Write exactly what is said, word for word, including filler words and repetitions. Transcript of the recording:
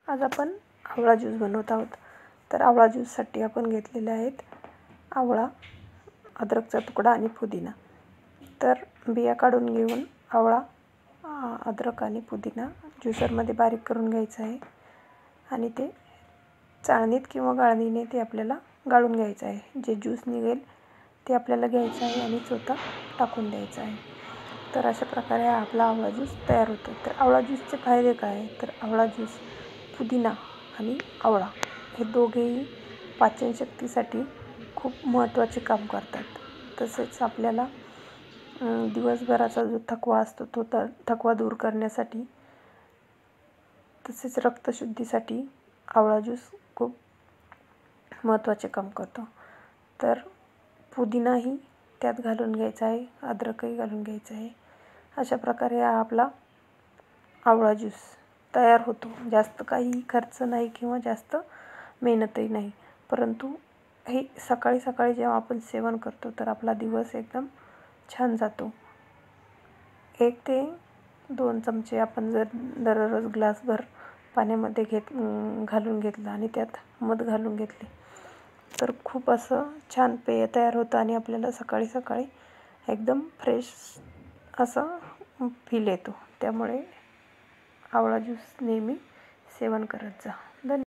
आज आपण आवळा ज्यूस बनवत आहोत. तर आवळा ज्यूससाठी आपण घेतलेले आहेत आवळा, अद्रकचा तुकडा आणि पुदिना. तर बिया काढून घेऊन आवळा, अद्रक आणि पुदिना ज्युसरमध्ये बारीक करून घ्यायचं आहे आणि ते चाळणीत किंवा गाळणीने ते आपल्याला गाळून घ्यायचं आहे. जे ज्यूस निघेल ते आपल्याला घ्यायचं आहे आणि चोथा टाकून द्यायचा आहे. तर अशा प्रकारे हा आपला आवळा ज्यूस तयार होतो. तर आवळा ज्यूसचे फायदे काय आहे? तर आवळा ज्यूस पुदिना आणि आवळा हे दोघेही पाचनशक्तीसाठी खूप महत्त्वाचे काम करतात. तसेच आपल्याला दिवसभराचा जो थकवा असतो तो तर थकवा दूर करण्यासाठी, तसेच रक्तशुद्धीसाठी आवळा ज्यूस खूप महत्त्वाचे काम करतो. तर पुदिनाही त्यात घालून घ्यायचा आहे, अद्रकही घालून घ्यायचं आहे. अशा प्रकारे हा आपला आवळा ज्यूस तयार होतो. जास्त काही खर्च नाही किंवा जास्त मेहनतही नाही, परंतु हे सकाळी सकाळी जेव्हा आपण सेवन करतो तर आपला दिवस एकदम छान जातो. एक ते दोन चमचे आपण जर दररोज ग्लासभर पाण्यामध्ये घेत घालून घेतलं आणि त्यात मध घालून घेतले तर खूप असं छान पेय तयार होतं आणि आपल्याला सकाळी सकाळी एकदम फ्रेश असं फील येतो. त्यामुळे आवळा ज्यूस नेहमी सेवन करत जा. धन्यवाद.